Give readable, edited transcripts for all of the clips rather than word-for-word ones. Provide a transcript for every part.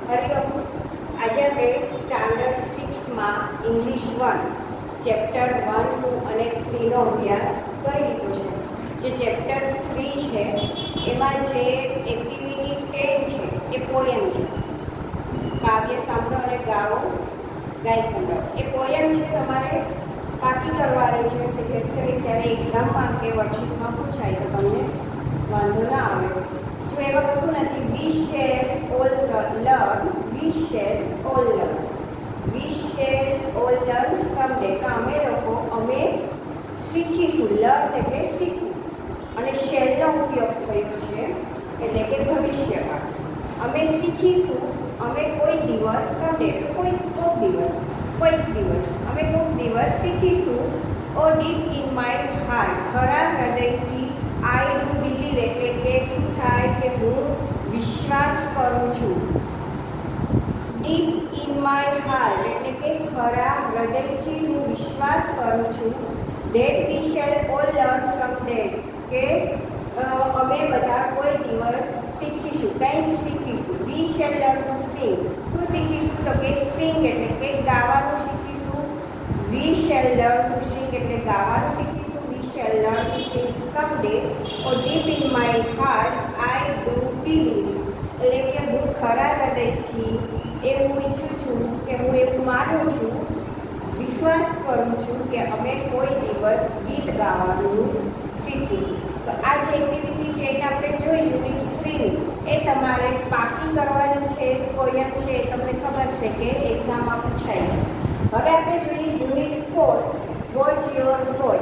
હરિઓમ. આજે આપણે સ્ટાન્ડર્ડ 6 માં ઇંગ્લિશ 1 ચેપ્ટર 1, 2 અને 3 નો અભ્યાસ કરી લીધો છે. જે ચેપ્ટર 3 છે એમાં જે એક્ટિવિટી 10 છે એ પોયમ છે. કાવ્ય સાંભળો અને ગાઓ, ગાય સંભળાવો. એ પોયમ છે તમારે પાકી કરવાની છે કે જેથી કરીને ત્યારે એક્ઝામમાં કે વર્કશીટમાં પૂછાય તો તમને વાંધો ના આવે. જો એમાં કશું નથી. We shall all learn, we shall all learn, we shall all learn someday. તો અમે શીખીશું. લર્ન એટલે શીખવું અને શેલનો ઉપયોગ થયો છે એટલે કે ભવિષ્યકાળ. અમે શીખીશું, અમે કોઈ દિવસ સમડે એટલે કોઈક દિવસ અમે કોઈક દિવસ શીખીશું. O deep in my heart, ખરા હૃદયથી. આઈ ડુ બિલીવ એટલે કે શું થાય કે હું વિશ્વાસ કરું છું. ડીપ ઇન માય હાર્ટ એટલે કે ખરા હૃદયથી હું વિશ્વાસ કરું છું. That we shall all learn from that કે અમે બધા કોઈ દિવસ શીખીશું, કંઈક શીખીશું. We shall learn to sing, શું શીખીશું તો કે સિંગ એટલે કે ગાવાનું શીખીશું. We shall learn to sing એટલે ગાવાનું શીખીશું. We shall learn to sing someday. O deep in my heart I do believe એટલે કે હું ખરા હૃદયથી એવું ઈચ્છું છું કે હું એવું માનું છું, વિશ્વાસ કરું છું કે અમે કોઈ દિવસ ગીત ગાવાનું શીખીશું. તો આ જે એક્ટિવિટી છે એને આપણે જોઈ યુનિટ 3 એ તમારે પાકી કરવાની છે. પોયમ છે એ તમને ખબર છે કે એક્ઝામમાં પૂછાય છે. હવે આપણે જોઈએ યુનિટ 4 વોચ યોર વોચ.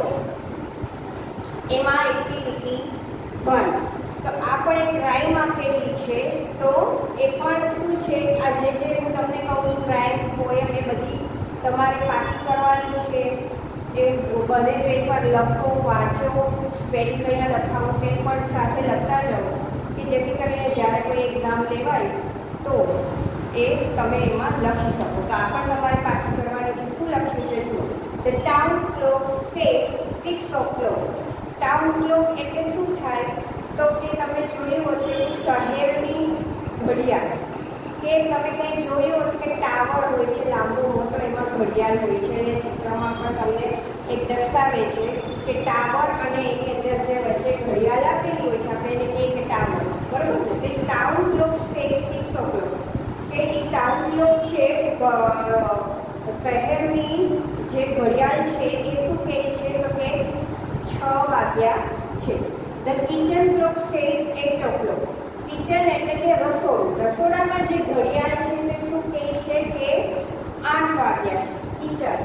એમાં એક્ટિવિટી 1 તો આ પણ એક રાઇમ આપેલી છે. તો એ પણ શું છે, આ જે હું તમને કહું છું રાઇમ પોયમ એ બધી તમારે પાકી કરવાની છે. એ બને તો એકવાર લખો, વાંચો, પહેલી કયા લખાવું તે પણ સાથે લખતા જાઓ કે જેથી કરીને જ્યારે કોઈ એક્ઝામ લેવાય તો એ તમે એમાં લખી શકો. તો આ પણ તમારે પાકી કરવાની છે. શું લખ્યું છે જુઓ. The town clock says 6 o'clock. Town clock એટલે શું થાય તો કે તમે જોયું હશે શહેરની ઘડિયાળ, કે તમે કંઈ જોયું હશે કે ટાવર હોય છે લાંબો મોટો, એમાં ઘડિયાળ હોય છે. અને ચિત્રમાં પણ તમને એક દર્શાવે છે કે ટાવર અને એની અંદર જે વચ્ચે ઘડિયાળ આપેલી હોય છે આપણે એને કહીએ કે ટાવર, બરાબર છે. તે ટાઉન ક્લોક છે 6 o'clock કે એ ટાઉન ક્લોક છે શહેરની જે ઘડિયાળ છે એ શું કહે છે તો કે 6 વાગ્યા છે. The kitchen clock says 8 o'clock. Kitchen એટલે કે રસોડું, રસોડામાં જે ઘડિયાળ છે તે શું કહે છે કે 8 વાગ્યા છે. Kitchen.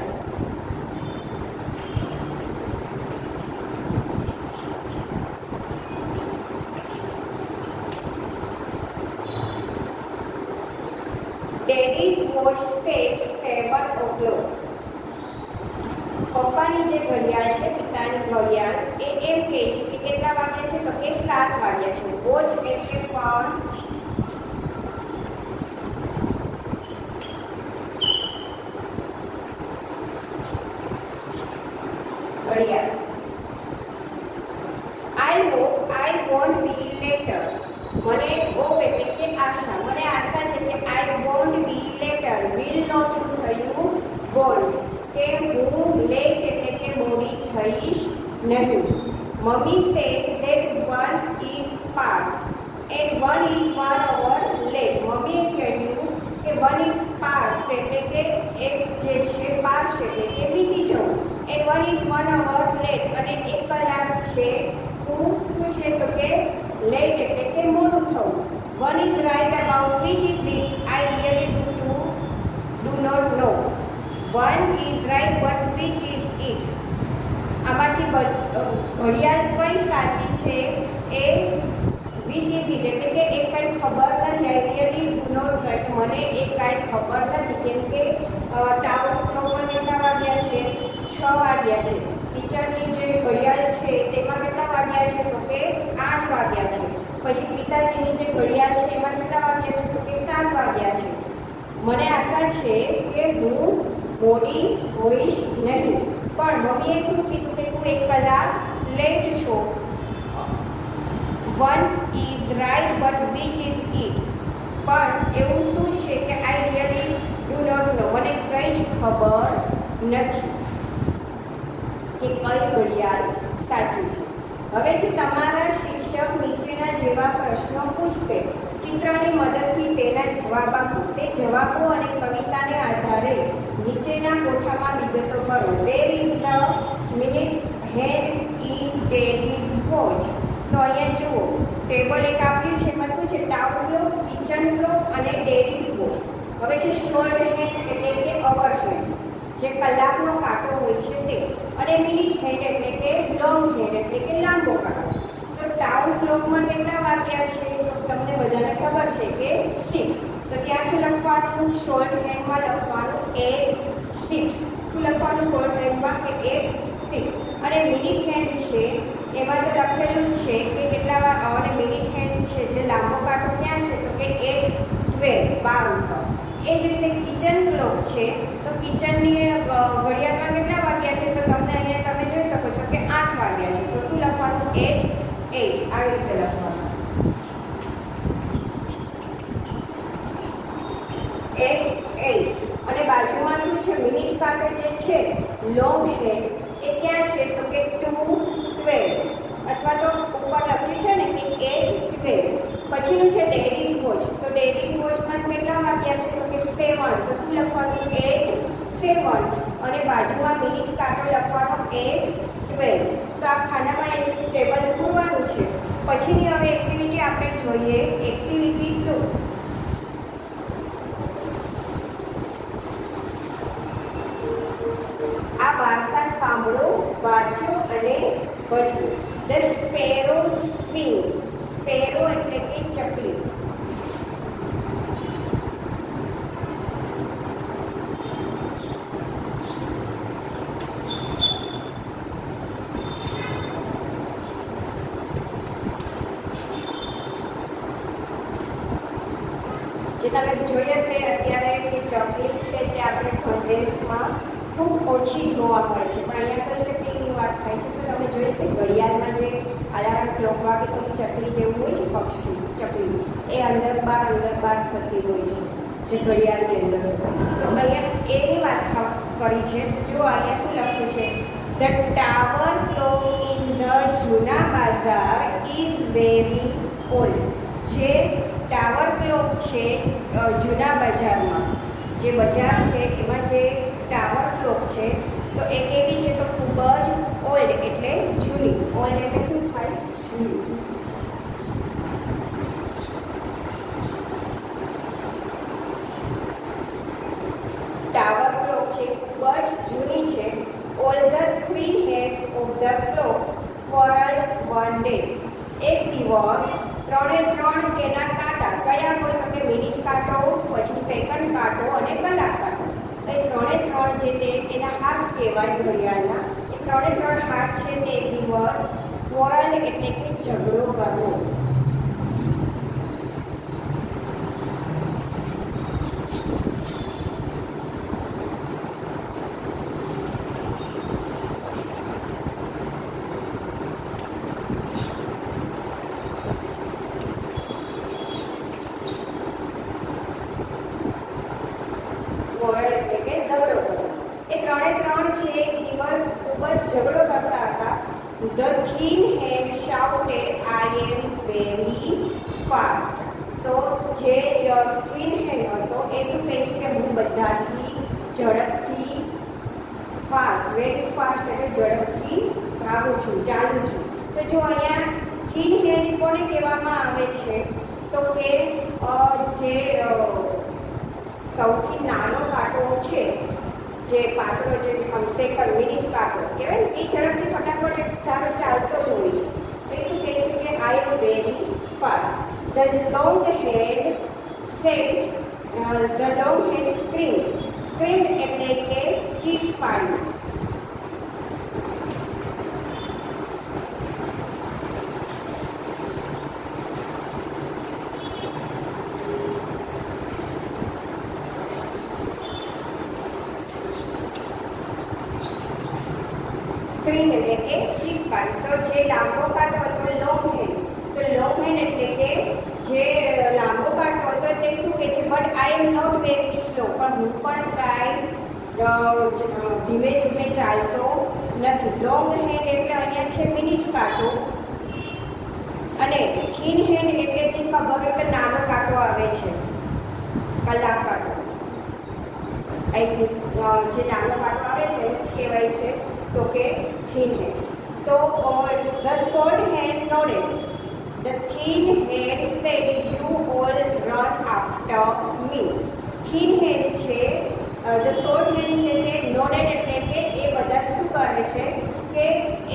Daddy's watch says 7 o'clock. પપ્પાની જે ઘડિયાળ છે, પિતાની ઘડિયાળ એ એમ કહે છે કે કેટલા વાગ્યા છે તો કે 7 વાગ્યા છે. વોચ એટલે પણ ઘડિયાળ. I hope I won't be later. મને હોપ એટલે કે આશા, મને આશા છે કે I won't be later. Will not થયું વોન્ટ કે હું લેટ એટલે કે મોડી થઈશ નહીં. Mummy says that 1 is past and 1 is 1 hour late. મમ્મીએ કહ્યું કે 1 is past એટલે કે એક જે છે past એટલે કે વીતી જવું, and 1 is 1 hour late અને 1 કલાક છે તું શું છે તો કે લેટ એટલે કે મોડું થવું. 1 is right about which is it I really do not know. 1 is right but which is it. આમાંથી ઘડિયાળ કઈ સાચી છે એ which is it એટલે કે એ કંઈ ખબર નથી. I really do not know. મને એ કાંઈ ખબર નથી કેમ કે ટાઉન ક્લોકમાં કેટલા વાગ્યા છે 6 વાગ્યા છે. કિચનની જે ઘડિયાળ છે તેમાં કેટલા વાગ્યા છે તો કે 8 વાગ્યા છે. પછી પિતાજીની જે ઘડિયાળ છે એમાં કેટલા વાગ્યા છે તો કે 7 વાગ્યા છે. મને આશા છે કે હું મોડી હોઈશ નહીં. પણ મમ્મીએ શું કીધું કે તું 1 કલાક લેટ છો. 1 is right but which is it. પણ એવું શું છે ખબર નથી કે કઈ ઘડિયાળ સાચી છે. હવે જે તમારા શિક્ષક નીચેના જેવા પ્રશ્નો પૂછશે, ચિત્રની મદદથી તેના જવાબ આપો. તે જવાબો અને કવિતાને આધારે નીચેના કોઠામાં વિગતો કરો. Where is the minute hand in daddy's watch. તો અહીંયા જુઓ, ટેબલ એક આપ્યું છે, એમાં શું છે? ટાઉન ક્લોક, કિચન ક્લોક અને ડેડીઝ વોચ. હવે છે શોર્ટ હેન્ડ એટલે કે અવર હેન્ડ, જે કલાકનો કાંટો હોય છે તે, અને મિનિટ હેન્ડ એટલે કે લોંગ હેન્ડ એટલે કે લાંબો કાંટો. તો ટાઉન ક્લોકમાં કેટલા વાગ્યા છે? તો તમને બધાને ખબર છે કે 6. તો ક્યાંથી લખવાનું? શોર્ટ હેન્ડમાં લખવાનું 8:06. શું લખવાનું શોર્ટ હેન્ડમાં? કે 8:06. અને મિનિટ હેન્ડ છે એમાં તો લખેલું છે કે કેટલા, અને મિનિટ હેન્ડ છે જે લાંબો કાંટો ક્યાં છે? તો કે 8:12 ઉપર. એ જ રીતે કિચન ક્લોક છે, તો કિચનની ઘડિયાળમાં કેટલા વાગ્યા છે? તો તમને અહીંયા તમે જોઈ શકો છો કે 8 વાગ્યા છે. તો શું લખવાનું? 8:08. આવી રીતે લખવાનું 8:08. અને બાજુમાં શું છે? મિનિટ કાંટો જે છે લોંગ હેન્ડ એ ક્યાં છે? તો કે 2:12, અથવા તો ઉપર લખ્યું છે ને કે 8:12. પછીનું છે ડેડીઝ વોચ. તો ડેડીઝ વોચમાં કેટલા વાગ્યા છે? તો કે 7. તો શું લખવાનું? 8:07. અને બાજુમાં મિનિટ કાંટો લખવાનો 8:12. તો આ ખાનામાં એક ટેબલ પૂરવાનું છે. પછીની હવે એક્ટિવિટી આપણે જોઈએ, એક્ટિવિટી 2. આ વાર્તા સાંભળો, વાંચો અને ભજવો. The sparrow swing. સ્પેરો એટલે કે ચકલી. જે તમે જોઈ હશે અત્યારે કે ચકલી છે તે આપણે પ્રદેશમાં ખૂબ ઓછી જોવા મળે છે, પણ અહીંયા કઈ ચકલીની વાત થાય છે? તો તમે જોઈ હશે ઘડિયાળમાં જે અલાર્મ ક્લોક વાગે તો ચકલી જેવું હોય છે, પક્ષી ચકલી, એ અંદર બહાર થતી હોય છે, જે ઘડિયાળની અંદર. તો અહીંયા એની વાત કરી છે. તો જો અહીંયા શું લખ્યું છે? The tower clock in the Juna Bazaar is very old. જે ટાવર ક્લોક છે જૂના બજારમાં, જે બજાર છે એમાં જે ટાવર ક્લોક છે તો એ કેવી છે? તો ખૂબ જ ઓલ્ડ એટલે જૂની. ઓલ્ડ એટલે શું થાય? જૂની. ટાવર ક્લોક છે ખૂબ જ જૂની છે. All the 3 heads of the clock quarreled one day. એક દિવસ 3 તેના કાંટા કયા હોય? તો કે મિનિટ કાંટો, પછી સેકન્ડ કાંટો અને કલાક કાંટો. એ 3 જે તે એના હાથ કહેવાય ઘડિયાળના. એ 3 હાથ છે તે એક દિવસ quarrel એટલે કે ઝઘડો કરવો. ઝઘડો કરતા હતા. The thin head shouted I am very fast. તો જે થિન હેડ હતો એ શું કહે છે? કે હું બધાથી ઝડપથી, ફાસ્ટ, વેરી ફાસ્ટ એટલે ઝડપથી ભાગું છું, ચાલું છું. તો જો અહીંયા થિન હેડ કોને કહેવામાં આવે છે? તો કે જે સૌથી નાનો કાંટો છે, જે પાત્રો જે સેકન્ડ મિનિટ કાંટો કહેવાય ને, એ ઝડપથી ફટાફટ ધારો ચાલતો જ હોય છે. તો એ શું કહે છે? કે I am very fast. The long head said, the long head scream. Scream એટલે કે ચીસ પાડવું. સ્ક્રીન એટલે કે ચીપ પાડ. તો જે લાંબો કાંટો હતો લોંગ હેન્ડ, તો લોંગ હેન્ડ એટલે કે જે લાંબો કાંટો હતો તે શું કહે છે? But I am not very slow. પણ હું પણ કાંઈ ધીમે ધીમે ચાલતો નથી. લોંગ હેન્ડ એટલે અહીંયા છે મિનિટ કાંટો, અને થીન હેન્ડ એટલે જે ખબર હોય કે નાનો કાંટો આવે છે, કલાક કાંટો. જે નાનો કાંટો આવે છે કહેવાય છે તો કે થીન હેન્ડ. તો the short hand nodded. The thin hand said, "You all run after me." Thin hand છે, the short hand છે તે nodded એટલે કે એ બધા શું કરે છે કે એ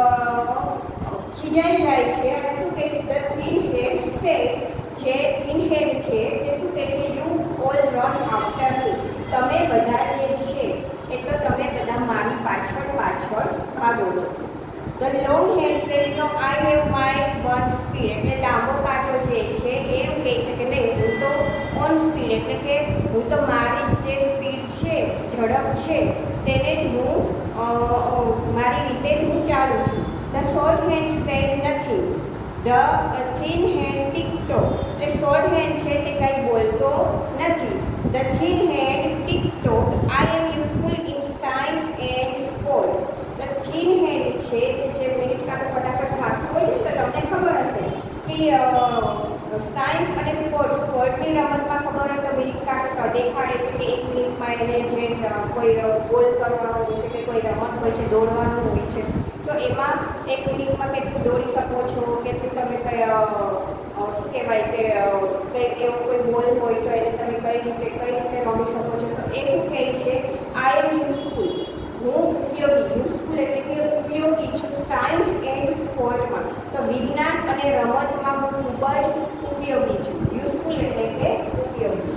ખીજાઈ જાય છે અને શું કહે છે, the thin hand said, જે thin hand છે તે શું કહે છે, "You all run after me." તમે બધા જે છે એ તો તમે બધા મારી પાછળ પાછળ ભાગો છો. The long hand said, "No, I have my one speed." એટલે લાંબો કાંટો જે છે એ એમ કહે છે કે નહીં, હું તો ઓન સ્પીડ એટલે કે હું તો મારી જ જે સ્પીડ છે, ઝડપ છે તેને જ હું મારી રીતે હું ચાલું છું. The short hand said nothing. The thin hand tick-toed. એટલે short hand છે તે કંઈ બોલતો નથી. The thin hand tick-toed. I am useful in science and sport. The thin hand છે કે જે મિનિટ કાંટો ફટાફટ ભાગતો હોય છે તો તમને ખબર હશે કે સાયન્સ અને સ્પોર્ટની રમતમાં ખબર હોય તો મિનિટ કાંટો દેખાડે છે કે 1 મિનિટમાં એને જે કોઈ ગોલ કરવાનો હોય છે કે કોઈ રમત હોય છે, દોડવાનું હોય છે, તો એમાં 1 મિનિટમાં કેટલું દોડી શકો છો, કેટલું તમે શું કહેવાય કે કંઈ એવો કોઈ ગોલ હોય તો એને તમે કઈ રીતે રમી શકો છો. તો એ શું કહે છે, આઈ એમ યુઝફુલ. હું ઉપયોગી, યુઝફુલ એટલે કે ઉપયોગી છું સાયન્સ એન્ડ સ્પોર્ટમાં. તો વિજ્ઞાન અને રમતમાં હું ખૂબ જ ઉપયોગી છું. યુઝફુલ એટલે કે ઉપયોગી.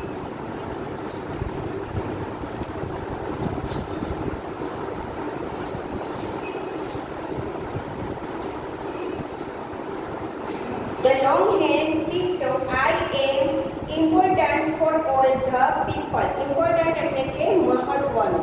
The long hand tick-toed. I am important for all the people. Important એટલે કે મહત્વનું.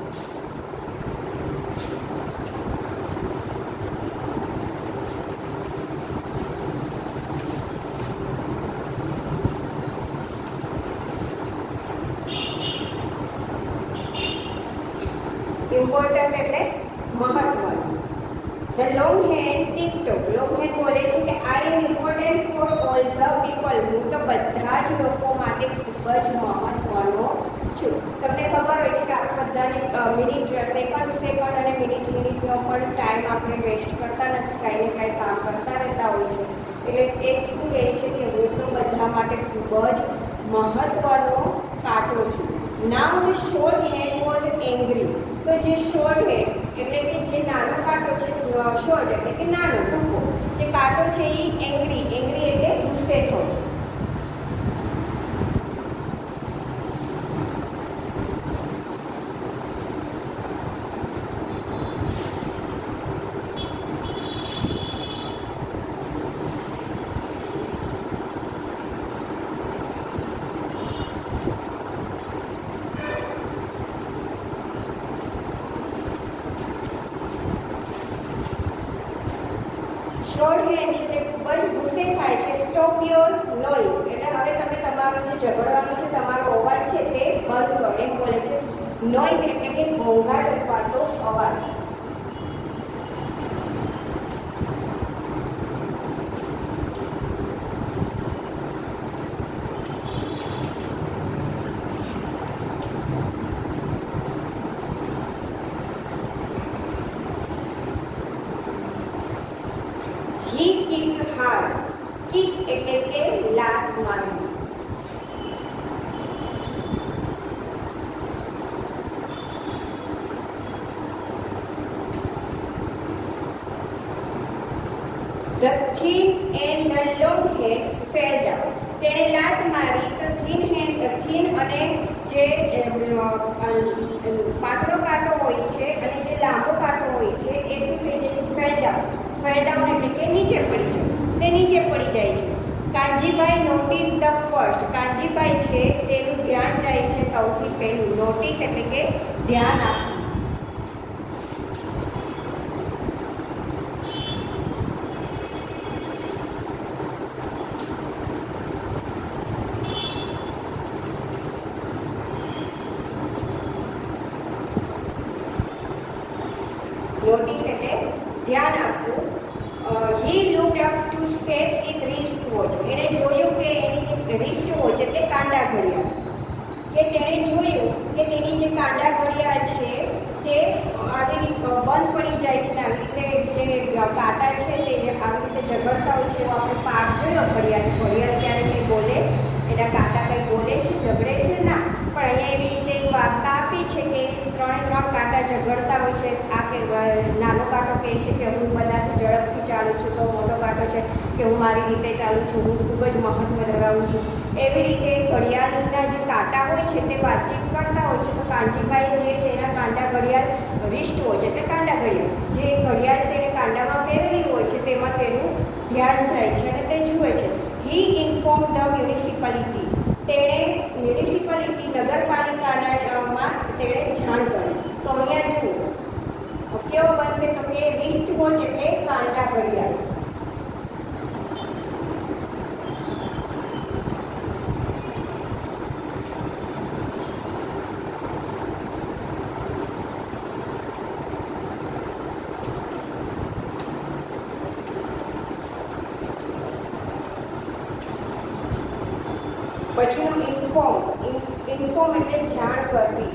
ઇમ્પોર્ટન્ટ એટલે મહત્વનું. The long hand tick-toed. long hand બોલે છે કે I am important for all the people. હું તો બધા જ લોકો માટે ખૂબ જ મહત્વનો છું. તમને ખબર હોય છે કે આપણે બધાને મિનિટ સેકન્ડ અને મિનિટનો પણ ટાઈમ આપણે વેસ્ટ કરતા નથી, કાંઈ ને કાંઈ કામ કરતા રહેતા હોય છે. એટલે એ શું કહે છે કે હું તો બધા માટે ખૂબ જ મહત્વનો કાંટો છું. Now the short hand was angry. તો જે શોર્ટ હેન્ડ એટલે કે જે નાનો કાંટો છે, શોર્ટ એટલે કે નાનો ટૂંકો જે કાંટો છે એ એંગ્રી એટલે ગુસ્સે થવો. શોર્ટ હેન્ડ છે તે ખૂબ જ ગુસ્સે થાય છે. સ્ટોપ યોર નોઇઝ એટલે હવે તમે તમારો જે ઝઘડવાનો છે, તમારો અવાજ છે તે બંધ કરો એમ બોલે છે. નોઇઝ એટલે કે ઘોંઘાટ અથવા તો અવાજ. He kicked hard. Kick એટલે કે લાત મારવી. The thin and the long hand fell down. તેણે લાત મારી તો થીન અને જે પાતળો કાંટો હોય છે અને જે લાંબો કાંટો હોય છે એ શું થઈ જાય છે, ફેલ ડાઉન એટલે કે નીચે પડી જાય. તે નીચે પડી જાય છે. Kanjibhai notice the first. કાનજીભાઈ છે તેનું ધ્યાન જાય છે સૌથી પહેલું. નોટિસ એટલે કે ધ્યાન આપવું. નોટિસ એટલે ધ્યાન આપવું. He looked up to step his wrist watch. એણે જોયું કે એની જે રિસ્ટ વોચ એટલે કાંડા ઘડિયાળ, કે તેણે જોયું કે તેની જે કાંડા ઘડિયાળ છે તે આવી બંધ પડી જાય છે ને આવી રીતે જે કાંટા છે તે આવી રીતે ઝઘડતા હોય છે. એવો આપણે પાઠ જોયો ઘડિયાળ. ઘડિયાળ ત્યારે કંઈ બોલે, એના કાંટા કંઈ બોલે છે, ઝઘડે છે ના, પણ અહીંયા એવી રીતે એક વાર્તા આપી છે કે ત્રણે ત્રણ કાંટા ઝઘડતા હોય છે. આ કે નાનો કાંટો કહે છે કે હું બધાથી ઝડપથી ચાલું છું, તો મોટો કાંટો છે કે હું મારી રીતે ચાલું છું, હું ખૂબ જ મહત્ત્વ ધરાવું છું. એવી રીતે ઘડિયાળના જે કાંટા હોય છે તે વાતચીત કરતા હોય છે. તો કાનજીભાઈ જે તેના કાંડા ઘડિયાળ રિસ્ટ વોચ એટલે કાંડા ઘડિયાળ જે ઘડિયાળ તેને કાંડામાં પહેરેલી હોય છે તેમાં તેનું ધ્યાન જાય છે અને તે જુએ છે. He inform the municipality. તેણે મ્યુનિસિપાલિટી નગરપાલિકામાં તેણે જાણ કરી. તો અહીંયા જુઓ કેવો બનશે તો કે રિસ્ટ વોચ એટલે કાંડા ઘડિયાળ. પછીનું ઇન્ફોર્મ. ઇન્ફોર્મ એટલે જાણ કરવી.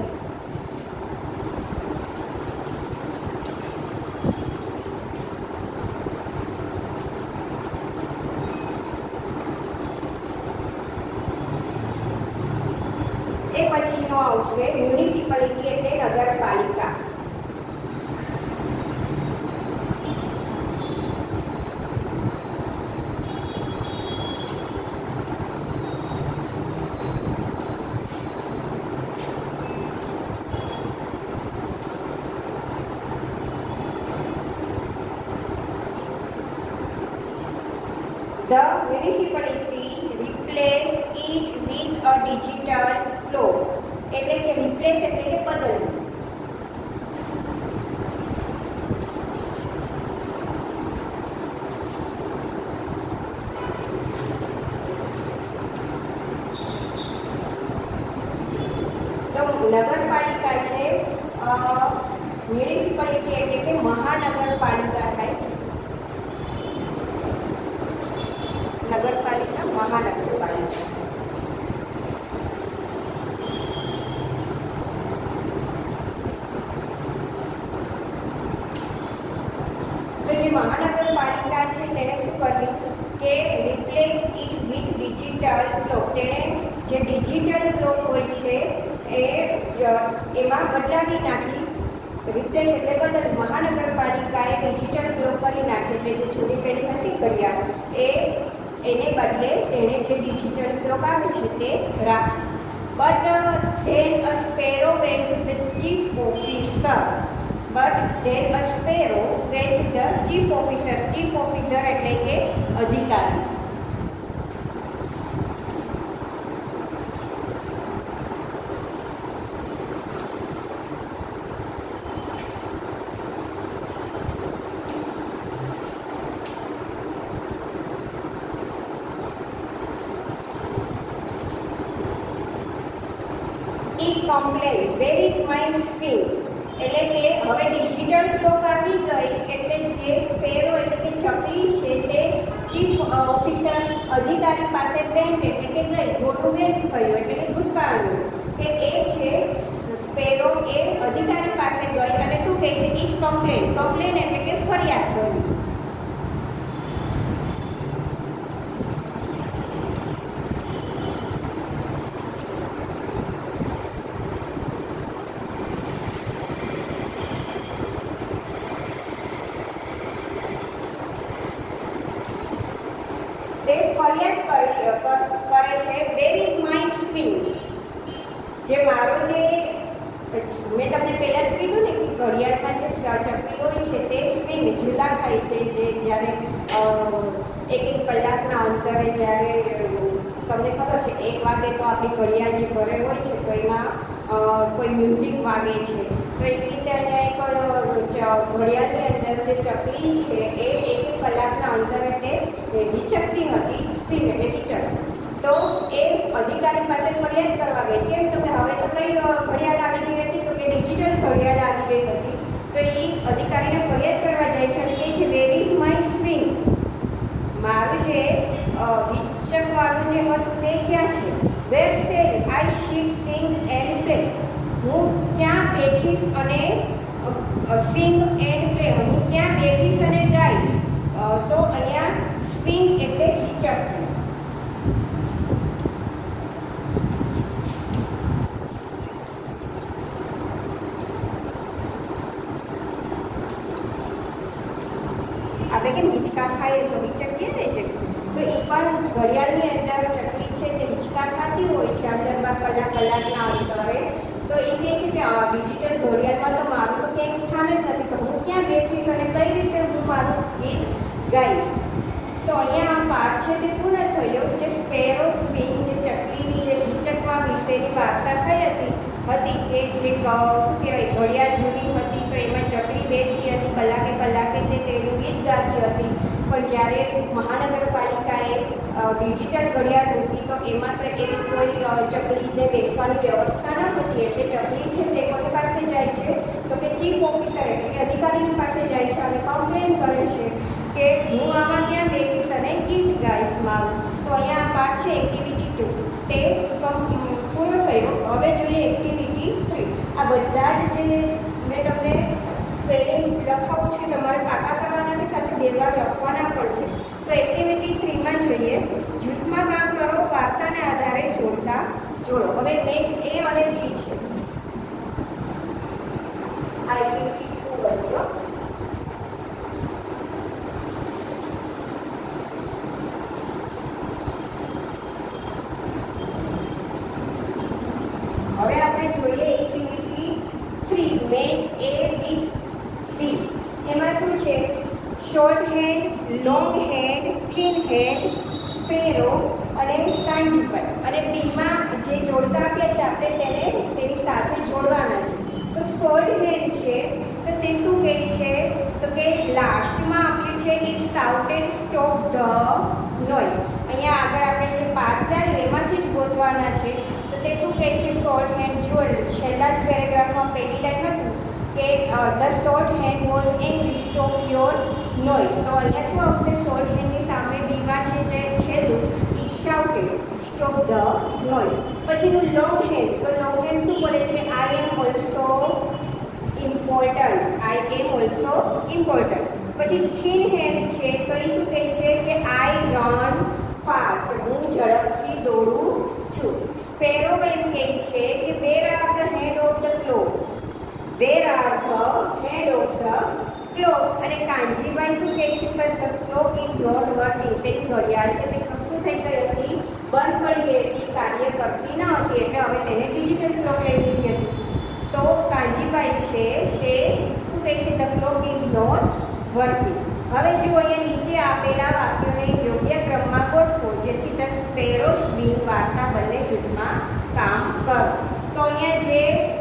એ પછીનો આવશે મ્યુનિસિપાલિટી એટલે નગરપાલિકા. The municipality replaced it with a digital clock. એટલે કે replace એટલે કે બદલવું. તો નગરપાલિકા છે મ્યુનિસિપાલિટી એટલે કે મહાનગરપાલિકા થાય. નગરપાલિકા મહાનગરપાલિકા. તો જે મહાનગરપાલિકા છે તેને શું કર્યું કે replace it with digital clock. તેણે જે ડિજિટલ ક્લોક હોય છે એમાં બદલાવી નાખી. રિપ્લેસ એટલે બદલ. મહાનગરપાલિકાએ ડિજિટલ ક્લોક કરી નાખી એટલે જે જૂની પેઢી હતી ઘડિયાળ એને બદલે તેણે જે ડિજિટલ ક્લોક આવે છે તે રાખી. But then a sparrow went to the chief officer. But then a sparrow went to the chief officer. Chief officer એટલે કે અધિકારી. Complain where is my spin. એટલે કે હવે ડિજિટલ ક્લોક આવી ગઈ એટલે જે સ્પેરો એટલે કે ચકલી છે તે ચીફ ઓફિસર અધિકારી પાસે વેન્ટ એટલે કે ગઈ. ગોનું વેન્ટ થયું એટલે કે ભૂતકાળનું કે એ છે સ્પેરો એ અધિકારી પાસે ગઈ અને શું કહે છે ઈટ કમ્પ્લેન. કમ્પ્લેન એટલે કે ફરિયાદ કરવી. ફરિયાદ કરે છે વેર ઇઝ માય સ્પિન. જે મારો જે મેં તમને પહેલાં જ કીધું ને કે ઘડિયાળમાં જે ચકલી હોય છે તે સ્પિન ઝૂલા ખાય છે. જે જ્યારે એક કલાકના અંતરે જ્યારે તમને ખબર છે 1 વાગે તો આપણી ઘડિયાળ જે ઘરે હોય છે તો એમાં કોઈ મ્યુઝિક વાગે છે. તો એવી રીતે અહીંયા એક ઘડિયાળની અંદર જે ચકલી છે એ 1 કલાકના અંતરે તે હિચકતી હતી. સ્પિન એટલે હિચક. તો એ અધિકારી પાસે ફરિયાદ કરવા ગઈ. કેમ તમે હવે તો કઈ ઘડિયાળ આવી ગઈ હતી તો કે ડિજિટલ ઘડિયાળ આવી ગઈ હતી. તો એ અધિકારીને ક્યાં છે? Where shall I sit sing and play? હું ક્યાં બેઠીશ અને સિંગ એન્ડ પ્લે, હું ક્યાં બેઠીશ અને ગાઈશ? તો અહીંયા સિંગ એટલે હિચકવું. આપણે કેમ હિંચકા ખાઈએ તો હિચકીએ ને, જે તો એ પણ ઘડિયાળની અંદર ચકલી છે તે હિંચકા ખાતી હોય છે અંદર કલાકના અંતરે. તો એ કહે છે કે ડિજિટલ ઘડિયાળમાં તો મારું તો ક્યાંય સ્થાન જ નથી, તો હું ક્યાં બેઠીશ અને કઈ રીતે હું મારું ગીત ગાઈશ? તો અહીંયા આ પાઠ છે તે પૂર્ણ થયો. જે સ્પેરો સ્વિંગ, જે ચકલીની જે હિંચકવા વિશેની વાર્તા થઈ હતી કે જે શું કહેવાય ઘડિયાળ જૂની હતી તો એમાં ચકલી બેસતી હતી, કલાકે તે તેનું ગીત ગાતી હતી. પણ જ્યારે મહાનગરપાલિકાએ ડિજિટલ ઘડિયાળ મૂકી તો એમાં તો એવી કોઈ ચકલીને બેસવાની વ્યવસ્થા ન હતી. એટલે ચકલી છે તે કોની પાસે જાય છે? તો કે ચીફ ઓફિસર એટલે કે અધિકારીની પાસે જાય છે અને કમ્પ્લેન કરે છે કે હું આમાં ક્યાં બેસીશ અને ગીત ગાઈશ મારું. તો અહીંયા આ પાઠ છે એક્ટિવિટી 2 તે પૂરો થયો. હવે જોઈએ એક્ટિવિટી 3. આ બધા જ જે મેં તમને સ્પેલિંગ લખાવું છું તમારે પાકા કરવાના છે, સાથે બે વાર લખવાના પણ છે. તો એક્ટિવિટી 3માં જોઈએ જૂથમાં કામ કરો, વાર્તાને આધારે જોડો. હવે મેચ A અને B છે. આ એક્ટિવિટી 2 બન્યો. હવે આપણે જોઈએ activity 3 match A with B. એમાં શું છે? Short hand, long hand, thin hand, sparrow અને કાંજીભાઈ. અને બીમાં જે જોડતા આપ્યા છે આપણે તેની સાથે જોડવાના છે. તો શોર્ટ હેન્ડ છે તો તે શું કહે છે? તો કે લાસ્ટમાં આપ્યું છે it shouted stop the noise. અહીંયા આગળ આપણે જે પાઠ ચાલ્યો એમાંથી જ ગોતવાના છે. તો તે શું કહે છે? શોર્ટ હેન્ડ જુઓ, છેલ્લા જ પેરેગ્રાફમાં પહેલી લાઈન હતું કે the short hand was angry stop your noise. તો અહીંયા શું આવશે? શોર્ટ હેન્ડની સામે બીમાં છે જે છેલ્લું it shouted stop the noise. પછીનું લોંગ હેન્ડ. તો લોંગ હેન્ડ શું બોલે છે? I am also important. પછી થિન હેન્ડ છે તો એ શું કહે છે કે આઈ રન ફાસ્ટ, હું ઝડપથી દોડું છું. સ્પેરો એમ કહે છે કે where are the hand of the clock, અને કાંજીભાઈ શું કહે છે? The clock is not working. તેની ઘડિયાળ છે તે શું થઈ ગઈ હતી? બંધ પડી ગઈ હતી, કાર્ય કરતી ન હતી. એટલે હવે તેને ડિજિટલ ક્લોક લઈ લીધી હતી. તો કાંજીભાઈ છે તે શું કહે છે? The clock is not working. હવે જો અહીંયા નીચે આપેલા વાક્યોને યોગ્ય ક્રમમાં ગોઠવો જેથી ધ સ્પેરો સ્વિંગ વાર્તા બંને જૂથમાં કામ કરો. તો અહીંયા જે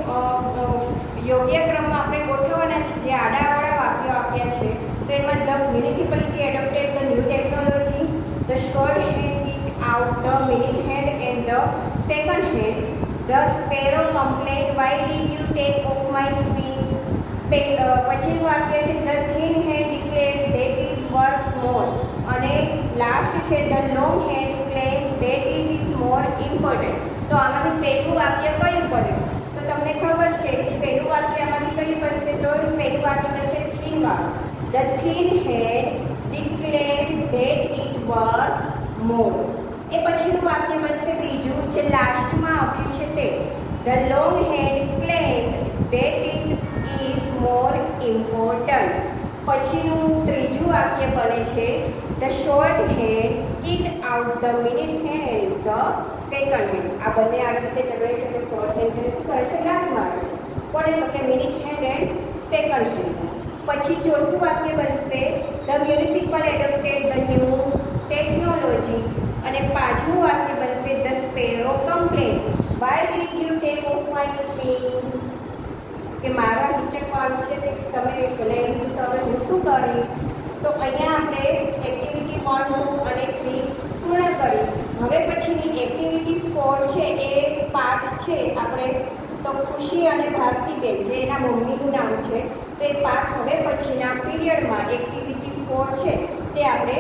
યોગ્ય ક્રમમાં આપણે ગોઠવવાના છે, જે આડાવાળા વાક્યો આપ્યા છે તો એમાં the municipality adopted the new technology, the short hand kick out the minute hand and the second hand, the sparrow complained why did you take off my swing. પછીનું વાક્ય છે the thin hand declare that is work more. અને last છે the long hand claim that is more important. તો આમાંથી પહેલું વાક્ય કયું બન્યું? તો તમને ખબર છે કે પહેલું વાક્ય આમાંથી કયું બનશે? તો પહેલું વાક્ય બનશે થિન વાળું. The thin hand declared that it work more. એ પછીનું વાક્ય બનશે બીજું જે લાસ્ટમાં આપ્યું છે તે the long hand claimed that it is more important. પછીનું ત્રીજું વાક્ય બને છે the short hand kicked out the minute hand and the second hand. આ બંને આવી રીતે ચલાવે છે કે શોર્ટ હેન્ડ શું કરે છે? લાત મારે છે. કોને? તો કે minute hand and second hand. પછી ચોથું વાક્ય બનશે the municipal adopted the new technology. અને પાંચમું વાક્ય બનશે the sparrow complain why did you take off my swing. કે મારા હિંચકવાનું છે તે તમે લઈ લીધું તો હવે હું શું કરીશ? તો અહીંયા આપણે એક્ટિવિટી 1, 2 અને 3 પૂર્ણ કરી. હવે પછીની એક્ટિવિટી 4 છે એ પાઠ છે આપણે તો ખુશી અને ભારતીબેન જે એના મમ્મીનું નામ છે તે પાઠ હવે પછીના પીરિયડમાં એક્ટિવિટી 4 છે તે આપણે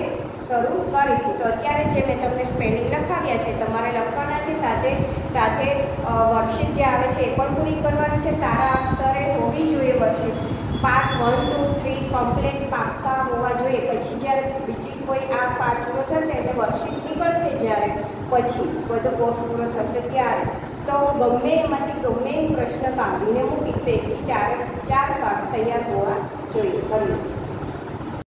શરૂ કરીશું. તો અત્યારે જે મેં તમને સ્પેલિંગ લખાવ્યા છે તમારે લખવાના છે, સાથે સાથે વર્કશીટ જે આવે છે એ પણ પૂરી કરવાની છે. તારા અક્ષરે હોવી જોઈએ વર્કશીટ. પાર્ટ 1, 2, 3 કમ્પ્લીટ પાક્કા હોવા જોઈએ. પછી જ્યારે બીજી કોઈ આ પાર્ટ પૂરો થશે એટલે વર્કશીટ નીકળશે, જ્યારે પછી બધો કોર્સ પૂરો થશે ત્યારે તો ગમે એમાંથી ગમે એ પ્રશ્ન કાઢીને મૂકીશ. 1 થી 4 પાર્ટ તૈયાર હોવા જોઈએ.